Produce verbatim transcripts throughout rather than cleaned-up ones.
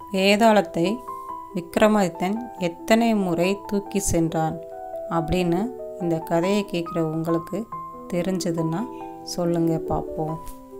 வேதாளத்தை விக்ரமாதித்தன் எத்தனை முறை தூக்கி சென்றான் அப்படின்னு இந்த கதையை கேட்குற உங்களுக்கு தெரிஞ்சதுன்னா சொல்லுங்க பார்ப்போம்.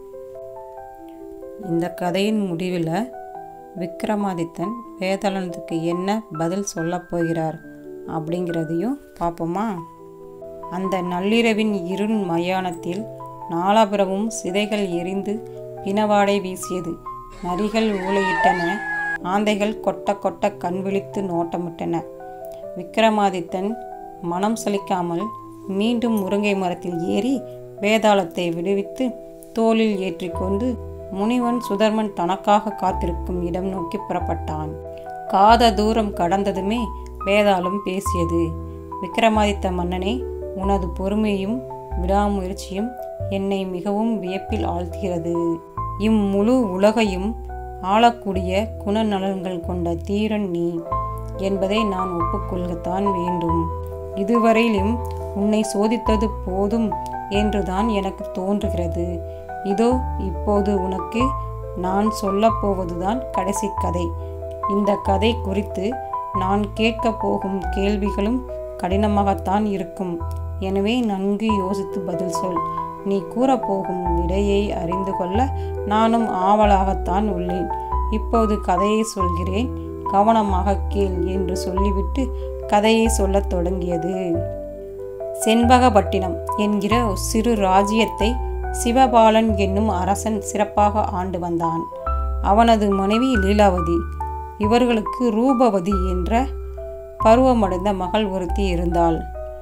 இந்த கதையின் முடிவில் விக்ரமாதித்தன் வேதாளத்துக்கு என்ன பதில் சொல்லப் போகிறார் அப்படிங்கிறதையும் பார்ப்போமா? அந்த நள்ளிரவின் இருள் மயானத்தில் நாலாபுரமும் சிதைகள் எரிந்து பிணவாடை வீசியது. நரிகள் ஊளையிட்டன, ஆந்தைகள் கொட்ட கொட்ட கண் விழித்து நோட்டமிட்டன. விக்ரமாதித்தன் மனம் சலிக்காமல் மீண்டும் முருங்கை மரத்தில் ஏறி வேதாளத்தை விடுவித்து தோளில் ஏற்றிக்கொண்டு முனிவன் சுதர்மன் தனக்காக காத்திருக்கும் இடம் நோக்கி புறப்பட்டான். காத தூரம் கடந்ததுமே வேதாளம் பேசியது. விக்ரமாதித்த மன்னனே, உனது பொறுமையும் விடாமுயற்சியும் என்னை மிகவும் வியப்பில் ஆழ்த்துகிறது. இம்முழு உலகையும் ஆளக்கூடிய குணநலன்கள் கொண்ட தீரன் நீ என்பதை நான் ஒப்புக்கொள்ளத்தான் வேண்டும். இதுவரையிலும் உன்னை சோதித்தது போதும் என்றுதான் எனக்கு தோன்றுகிறது. இதோ இப்போது உனக்கு நான் சொல்லப் போவதுதான் கடைசி கதை. இந்த கதை குறித்து நான் கேட்கப் போகும் கேள்விகளும் கடினமாகத்தான் இருக்கும். எனவே நன்கு யோசித்து பதில் சொல். நீ கூறப்போகும் விடையை அறிந்து கொள்ள நானும் ஆவலாகத்தான் உள்ளேன். இப்போது கதையை சொல்கிறேன், கவனமாக கேள் என்று சொல்லிவிட்டு கதையை சொல்லத் தொடங்கியது. செண்பகப்பட்டினம் என்கிற சிறு ராஜ்யத்தை சிவபாலன் என்னும் அரசன் சிறப்பாக ஆண்டு வந்தான். அவனது மனைவி லீலாவதி. இவர்களுக்கு ரூபவதி என்ற பருவமடைந்த மகள் ஒருத்தி இருந்தாள்.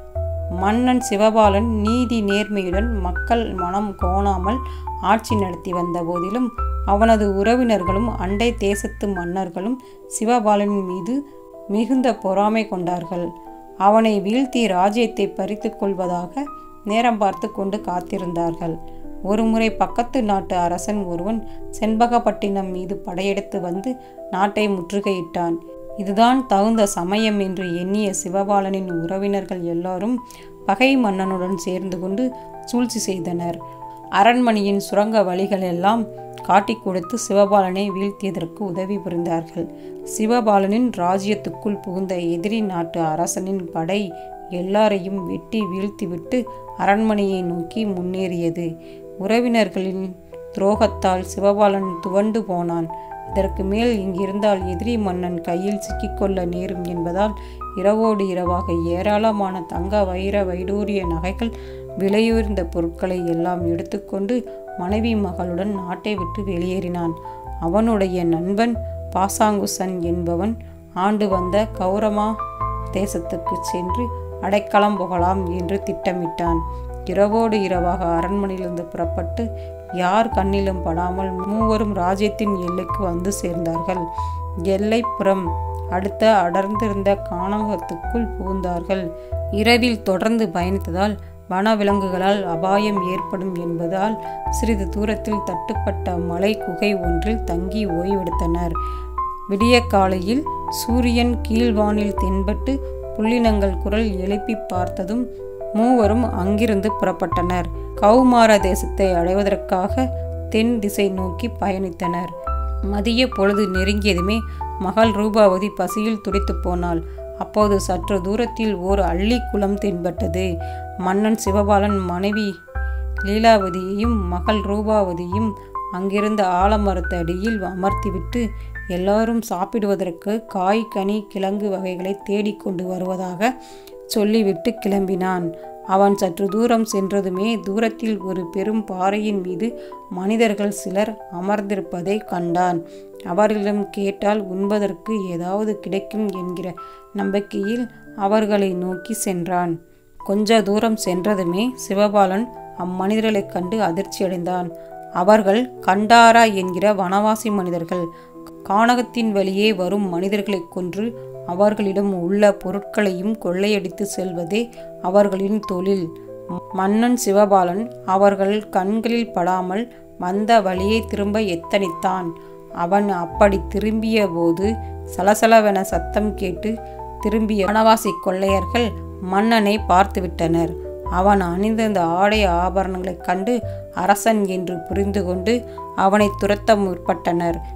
மன்னன் சிவபாலன் நீதி நேர்மையுடன் மக்கள் மனம் கோணாமல் ஆட்சி நடத்தி வந்த போதிலும் அவனது உறவினர்களும் அண்டை தேசத்து மன்னர்களும் சிவபாலனின் மீது மிகுந்த பொறாமை கொண்டார்கள். அவனை வீழ்த்தி ராஜ்யத்தை பறித்து கொள்வதாக நேரம் பார்த்து கொண்டு காத்திருந்தார்கள். ஒருமுறை பக்கத்து நாட்டு அரசன் ஒருவன் செண்பகப்பட்டினம் மீது படையெடுத்து வந்து நாட்டை முற்றுகையிட்டான். இதுதான் தகுந்த சமயம் என்று எண்ணிய சிவபாலனின் உறவினர்கள் எல்லாரும் பகை மன்னனுடன் சேர்ந்து கொண்டு சூழ்ச்சி செய்தனர். அரண்மனையின் சுரங்க வழிகள் எல்லாம் காட்டிக் கொடுத்து சிவபாலனை வீழ்த்தியதற்கு உதவி புரிந்தார்கள். சிவபாலனின் ராஜ்யத்துக்குள் புகுந்த எதிரி நாட்டு அரசனின் படை எல்லாரையும் வெட்டி வீழ்த்திவிட்டு அரண்மனையை நோக்கி முன்னேறியது. உறவினர்களின் துரோகத்தால் சிவபாலன் துவண்டு போனான். இதற்கு மேல் இங்கிருந்தால் எதிரி மன்னன் கையில் சிக்கிக்கொள்ள நேரும் என்பதால் இரவோடு இரவாக ஏராளமான தங்க வைர வைடூரிய நகைகள் விலையுயர்ந்த பொருட்களை எல்லாம் எடுத்துக்கொண்டு மனைவி மகளுடன் நாட்டை விட்டு வெளியேறினான். அவனுடைய நண்பன் பாசாங்குசன் என்பவன் ஆண்டு வந்த கௌரமா தேசத்துக்கு சென்று அடைக்கலம் புகலாம் என்று திட்டமிட்டான். இரவோடு இரவாக அரண்மனையிலிருந்து புறப்பட்டு யார் கண்ணிலும் படாமல் மூவரும் ராஜ்யத்தின் எல்லைக்கு வந்து சேர்ந்தார்கள். எல்லைப்புறம் அடுத்த அடர்ந்திருந்த கானகத்துக்குள் புகுந்தார்கள். இரவில் தொடர்ந்து பயணித்ததால் வனவிலங்குகளால் அபாயம் ஏற்படும் என்பதால் சிறிது தூரத்தில் தட்டுப்பட்ட மலை குகை ஒன்றில் தங்கி ஓய்வெடுத்தனர். விடிய காலையில் சூரியன் கீழ்வானில் தென்பட்டு புள்ளினங்கள் குரல் எழுப்பி பார்த்ததும் மூவரும் அங்கிருந்து புறப்பட்டனர். கௌமார தேசத்தை அடைவதற்காக தென் திசை நோக்கி பயணித்தனர். மதிய பொழுது நெருங்கியதுமே மகள் ரூபாவதி பசியில் துடித்து போனாள். அப்போது சற்று தூரத்தில் ஓர் அள்ளி குளம் தென்பட்டது. மன்னன் சிவபாலன் மனைவி லீலாவதியையும் மகள் ரூபாவதியும் அங்கிருந்த ஆலமரத்து அடியில் அமர்த்திவிட்டு எல்லாரும் சாப்பிடுவதற்கு காய் கனி கிழங்கு வகைகளை தேடிக்கொண்டு வருவதாக சொல்லிவிட்டு கிளம்பினான். அவன் சற்று தூரம் சென்றதுமே தூரத்தில் ஒரு பெரும் பாறையின் மீது மனிதர்கள் சிலர் அமர்ந்திருப்பதை கண்டான். அவர்களிடம் கேட்டால் உண்பதற்கு ஏதாவது கிடைக்கும் என்கிற நம்பிக்கையில் அவர்களை நோக்கி சென்றான். கொஞ்ச தூரம் சென்றதுமே சிவபாலன் அம்மனிதர்களை கண்டு அதிர்ச்சியடைந்தான். அவர்கள் கண்டாரா என்கிற வனவாசி மனிதர்கள். கானகத்தின் வழியே வரும் மனிதர்களை கொன்று அவர்களிடம் உள்ள பொருட்களையும் கொள்ளையடித்து செல்வதே அவர்களின் தொழில். மன்னன் சிவபாலன் அவர்கள் கண்களில் படாமல் வந்த வழியை திரும்ப எத்தனித்தான். அவன் அப்படி திரும்பிய போது சலசலவென சத்தம் கேட்டு திரும்பிய வனவாசி கொள்ளையர்கள் மன்னனை பார்த்துவிட்டனர். அவன் அணிந்திருந்த ஆடை ஆபரணங்களைக் கண்டு அரசன் என்று புரிந்து கொண்டு அவனை துரத்த முற்பட்டனர்.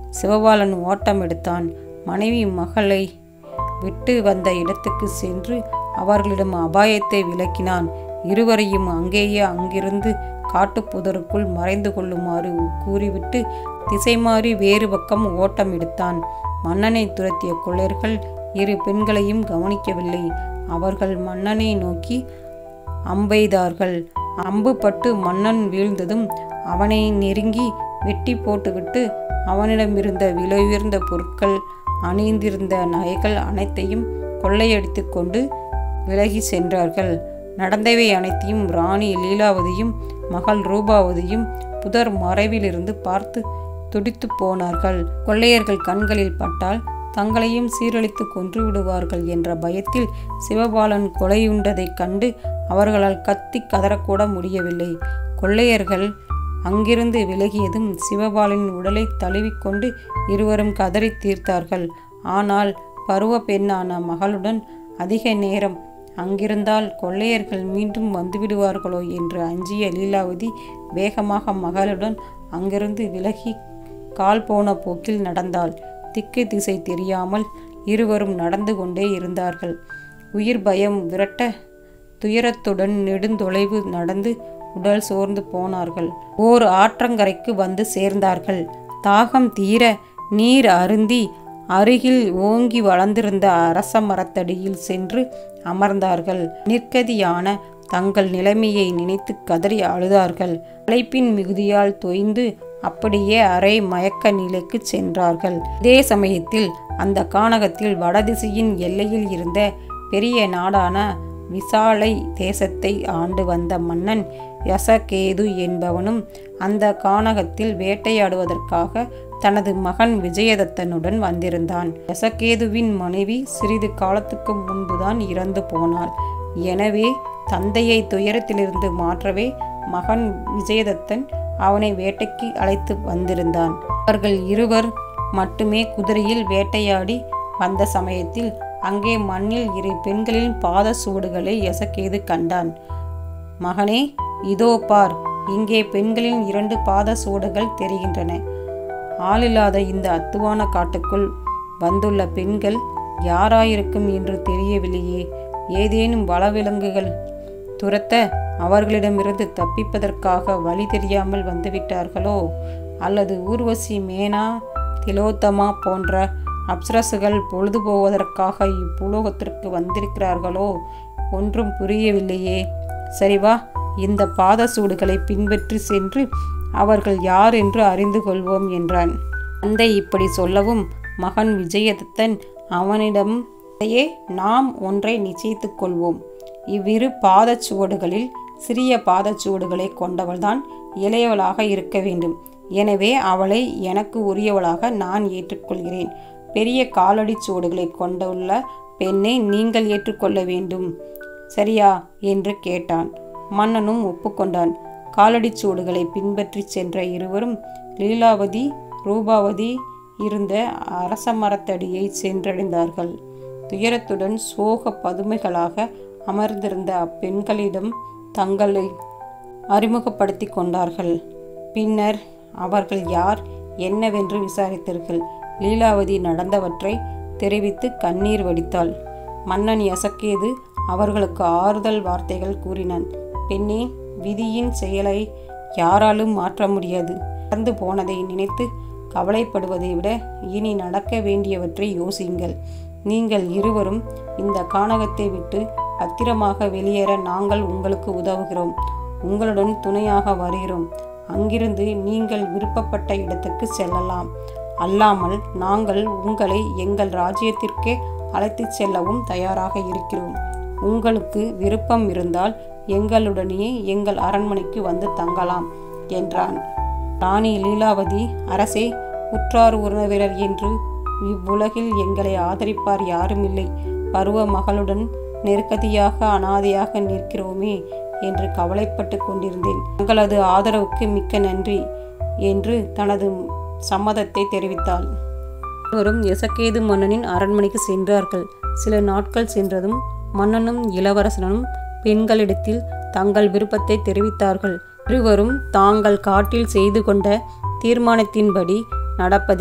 சிவபாலன் ஓட்டம் எடுத்தான். மனைவி மகளை விட்டு வந்த இடத்துக்கு சென்று அவர்களிடம் அபாயத்தை விளக்கினான். இருவரையும் அங்கேயே அங்கிருந்து காட்டுப்புதருக்குள் மறைந்து கொள்ளுமாறு கூறிவிட்டு திசை மாறி வேறு பக்கம் ஓட்டம் எடுத்தான். மன்னனை துரத்திய கொள்ளையர்கள் இரு பெண்களையும் கவனிக்கவில்லை. அவர்கள் மன்னனை நோக்கி அம்பெய்தார்கள். அம்பு பட்டு மன்னன் வீழ்ந்ததும் அவனை நெருங்கி வெட்டி போட்டுவிட்டு அவனிடமிருந்த விலையுயர்ந்த பொருட்கள், அணிந்திருந்த நகைகள் அனைத்தையும் கொள்ளையடித்து கொண்டு விலகி சென்றார்கள். நடந்தவை அனைத்தையும் ராணி லீலாவதியும் மகள் ரூபாவதியும் புதர் மறைவிலிருந்து பார்த்து துடித்து போனார்கள். கொள்ளையர்கள் கண்களில் பட்டால் தங்களையும் சீரழித்து கொன்று விடுவார்கள் என்ற பயத்தில் சிவபாலன் கொலையுண்டதைக் கண்டு அவர்களால் கத்தி கதறக்கூட முடியவில்லை. கொள்ளையர்கள் அங்கிருந்து விலகியதும் சிவபாலனின் உடலை தழுவிக்கொண்டு இருவரும் கதறி தீர்த்தார்கள். ஆனால் பருவ பெண்ணான மகளுடன் அதிக நேரம் அங்கிருந்தால் கொள்ளையர்கள் மீண்டும் வந்துவிடுவார்களோ என்று அஞ்சிய லீலாவதி வேகமாக மகளுடன் அங்கிருந்து விலகி கால் போன போக்கில் நடந்தாள். திக்கு திசை தெரியாமல் இருவரும் நடந்து கொண்டே இருந்தார்கள். உயிர் பயம் விரட்ட துயரத்துடன் நெடுந்தொலைவு நடந்து உடல் சோர்ந்து போனார்கள். ஓர் ஆற்றங்கரைக்கு வந்து சேர்ந்தார்கள். தாகம் தீர நீர் அருந்தி அருகில் ஓங்கி வளர்ந்திருந்த அரச மரத்தடியில் சென்று அமர்ந்தார்கள். நிற்கதியான தங்கள் நிலைமையை நினைத்து கதறி அழுதார்கள். அழைப்பின் மிகுதியால் தொய்ந்து அப்படியே அரை மயக்க நிலைக்கு சென்றார்கள். இதே சமயத்தில் அந்த கானகத்தில் வடதிசையின் எல்லையில் இருந்த பெரிய நாடான விசாலை தேசத்தை ஆண்டு வந்த மன்னன் யசகேது என்பவனும் அந்த கானகத்தில் வேட்டையாடுவதற்காக தனது மகன் விஜயதத்தனுடன் வந்திருந்தான். யசகேதுவின் மனைவி சிறிது காலத்துக்கு முன்புதான் இறந்து போனாள். எனவே தந்தையை துயரத்திலிருந்து மாற்றவே மகன் விஜயதத்தன் அவனை வேட்டைக்கு அழைத்து வந்திருந்தான். அவர்கள் இருவர் மட்டுமே குதிரையில் வேட்டையாடி வந்த சமயத்தில் அங்கே மண்ணில் இரு பெண்களின் பாத சூடுகளை யசகேது கண்டான். மகனே, இதோ பார், இங்கே பெண்களின் இரண்டு பாத சூடுகள் தெரிகின்றன. ஆளில்லாத இந்த அத்துவான காட்டுக்குள் வந்துள்ள பெண்கள் யாராயிருக்கும் என்று தெரியவில்லையே. ஏதேனும் வனவிலங்குகள் துரத்த அவர்களிடமிருந்து தப்பிப்பதற்காக வழி தெரியாமல் வந்துவிட்டார்களோ, அல்லது ஊர்வசி, மேனா, திலோத்தமா போன்ற அப்சரசுகள் பொழுது போவதற்காக இப்புலோகத்திற்கு வந்திருக்கிறார்களோ, ஒன்றும் புரியவில்லையே. சரிவா, இந்த பாத சூடுகளை பின்பற்றி சென்று அவர்கள் யார் என்று அறிந்து கொள்வோம் என்றான். தந்தை இப்படி சொல்லவும் மகன் விஜயதத்தன் அவனிடம், நாம் ஒன்றை நிச்சயித்து கொள்வோம். இவ்விரு பாதச்சுவடுகளில் சிறிய பாதச்சுவடுகளை கொண்டவள்தான் இளையவளாக இருக்க வேண்டும். எனவே அவளை எனக்கு உரியவளாக நான் ஏற்றுக்கொள்கிறேன். பெரிய காலடி சுவடுகளை கொண்டுள்ள பெண்ணை நீங்கள் ஏற்றுக்கொள்ள வேண்டும், சரியா என்று கேட்டான். மன்னனும் ஒப்புக்கொண்டான். காலடி சுவடுகளை பின்பற்றி சென்ற இருவரும் லீலாவதி ரூபாவதி இருந்த அரச மரத்தடியை சென்றடைந்தார்கள். துயரத்துடன் சோக பதுமைகளாக அமர்ந்திருந்த அப்பெண்களிடம் தங்களை அறிமுகப்படுத்தி கொண்டார்கள். பின்னர் அவர்கள் யார் என்னவென்று விசாரித்தார்கள். லீலாவதி நடந்தவற்றை தெரிவித்து கண்ணீர் வடித்தாள். மன்னன் யசகேது அவர்களுக்கு ஆறுதல் வார்த்தைகள் கூறினான். பெண்ணே, விதியின் செயலை யாராலும் மாற்ற முடியாது. நடந்து போனதை நினைத்து கவலைப்படுவதை விட இனி நடக்க வேண்டியவற்றை யோசியுங்கள். நீங்கள் இருவரும் இந்த கானகத்தை விட்டு பத்திரமாக வெளியேற நாங்கள் உங்களுக்கு உதவுகிறோம். உங்களுடன் துணையாக வருகிறோம். அங்கிருந்து நீங்கள் விருப்பப்பட்ட இடத்துக்கு செல்லலாம். அல்லாமல் நாங்கள் உங்களை எங்கள் ராஜ்யத்திற்கே அழைத்து செல்லவும் தயாராக இருக்கிறோம். உங்களுக்கு விருப்பம் இருந்தால் எங்களுடனே எங்கள் அரண்மனைக்கு வந்து தங்கலாம் என்றான். ராணி லீலாவதி, அரசே, உற்றார் உறவினர் என்று இவ்வுலகில் எங்களை ஆதரிப்பார் யாருமில்லை. பருவ மகளுடன் நெருக்கதியாக அனாதையாக நிற்கிறோமே என்று கவலைப்பட்டு கொண்டிருந்தேன். தங்களது ஆதரவுக்கு மிக்க நன்றி என்று தனது சம்மதத்தை தெரிவித்தாள். இருவரும் யசகேது மன்னனின் அரண்மனைக்கு சென்றார்கள். சில நாட்கள் சென்றதும் மன்னனும் இளவரசனும் பெண்களிடத்தில் தங்கள் விருப்பத்தை தெரிவித்தார்கள். இருவரும் தாங்கள் காட்டில் செய்து கொண்ட தீர்மானத்தின்படி நடப்பதில்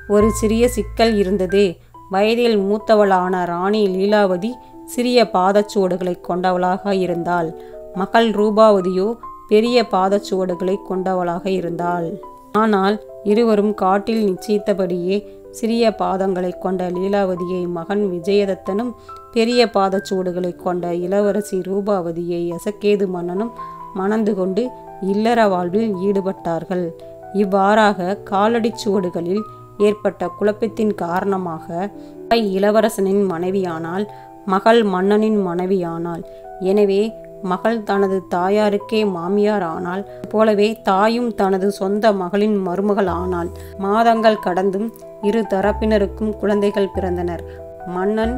ஒரு சிறிய சிக்கல் இருந்தது. வயதில் மூத்தவளான ராணி லீலாவதி சிறிய பாதச்சுவடுகளை கொண்டவளாக இருந்தாள். மகள் ரூபாவதியோ பெரிய பாதச்சுவடுகளை கொண்டவளாக இருந்தாள். ஆனால் இருவரும் காட்டில் நிச்சயித்தபடியே சிறிய பாதங்களை கொண்ட லீலாவதியை மகன் விஜயதத்தனும், பெரிய பாதச்சுவடுகளை கொண்ட இளவரசி ரூபாவதியை எசக்கேது மன்னனும் மணந்து கொண்டு இல்லற வாழ்வில் ஈடுபட்டார்கள். இவ்வாறாக காலடி சுவடுகளில் ஏற்பட்ட குழப்பத்தின் காரணமாக இளவரசனின் மனைவியானால், மகள் மன்னனின் மனைவியானாள். எனவே மகள் தனது தாயாருக்கே மாமியார் ஆனால் போலவே தாயும் தனது சொந்த மகளின் மருமகள் ஆனாள். மாதங்கள் கடந்தும் இரு தரப்பினருக்கும் குழந்தைகள் பிறந்தனர். மன்னன்,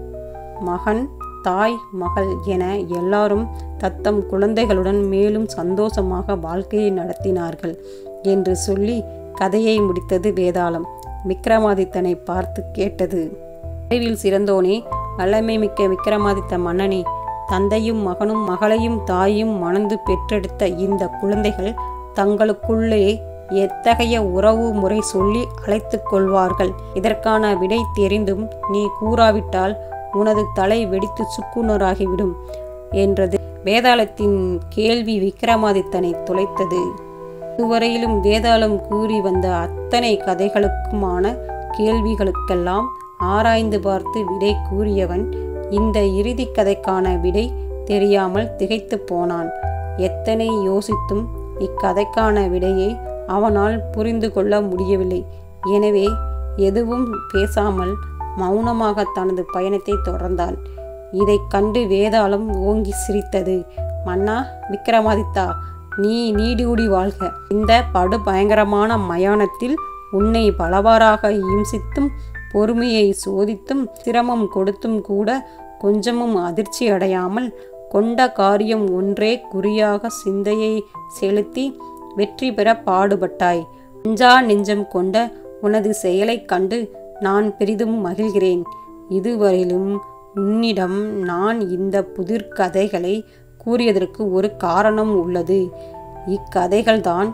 மகன், தாய், மகள் என எல்லாரும் தத்தம் குழந்தைகளுடன் மேலும் சந்தோஷமாக வாழ்க்கையை நடத்தினார்கள் என்று சொல்லி கதையை முடித்தது வேதாளம். விக்ரமாதித்தனை பார்த்து கேட்டது: அறிவில் சிறந்தோனே, வல்லமை மிக்க விக்ரமாதித்த மன்னனே, தந்தையும் மகனும் மகளையும் தாயும் மணந்து பெற்றெடுத்த இந்த குழந்தைகள் தங்களுக்குள்ளே எத்தகைய உறவு முறை சொல்லி அழைத்து கொள்வார்கள்? இதற்கான விடை தெரிந்தும் நீ கூறாவிட்டால் உனது தலை வெடித்து சுக்குநூறாகிவிடும் என்றது. வேதாளத்தின் கேள்வி விக்ரமாதித்தனை துளைத்தது. இதுவரையிலும் வேதாளம் கூறி வந்த அத்தனை கதைகளுக்குமான கேள்விகளுக்கெல்லாம் ஆராய்ந்து பார்த்து விடை கூறியவன் இந்த இறுதி கதைக்கான விடை தெரியாமல் திகைத்து போனான். எத்தனை யோசித்தும் இக்கதைக்கான விடையை அவனால் புரிந்து கொள்ள முடியவில்லை. எனவே எதுவும் பேசாமல் மௌனமாக தனது பயணத்தை தொடர்ந்தாள். இதை கண்டு வேதாளம் ஓங்கி சிரித்தது. மன்னா விக்ரமாதித்தா, நீ நீடூடி வாழ்க. இந்த படு பயங்கரமான மயானத்தில் உன்னை பலவாறாக இம்சித்தும் பொறுமையை சோதித்தும் சிரமம் கொடுத்தும் கூட கொஞ்சமும் அதிர்ச்சி அடையாமல் கொண்ட காரியம் ஒன்றே குறியாக சிந்தையை செலுத்தி வெற்றி பெற பாடுபட்டாய். அஞ்சா நெஞ்சம் கொண்ட உனது செயலை கண்டு நான் பெரிதும் மகிழ்கிறேன். இதுவரையிலும் உன்னிடம் நான் இந்த புதிர் கதைகளை கூறியதற்கு ஒரு காரணம் உள்ளது. இக்கதைகள்தான்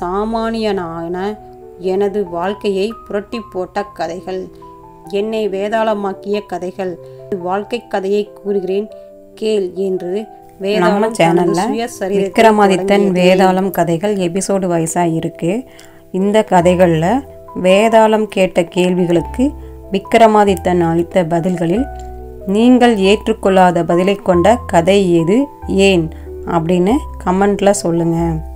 சாமானியனான எனது வாழ்க்கையை புரட்டி போட்ட கதைகள், என்னை வேதாளமாக்கிய கதைகள். வாழ்க்கை கதையை கூறுகிறேன் கேள் என்று வேதாளம் சேனல்ல விக்ரமாதித்தன் வேதாளம் கதைகள் எபிசோடு வைஸாக இருக்கு. இந்த கதைகளில் வேதாளம் கேட்ட கேள்விகளுக்கு விக்ரமாதித்தன் அளித்த பதில்களில் நீங்கள் ஏற்றுக்கொள்ளாத பதிலை கொண்ட கதை எது, ஏன் அப்படின்னு கமெண்ட்ல சொல்லுங்க.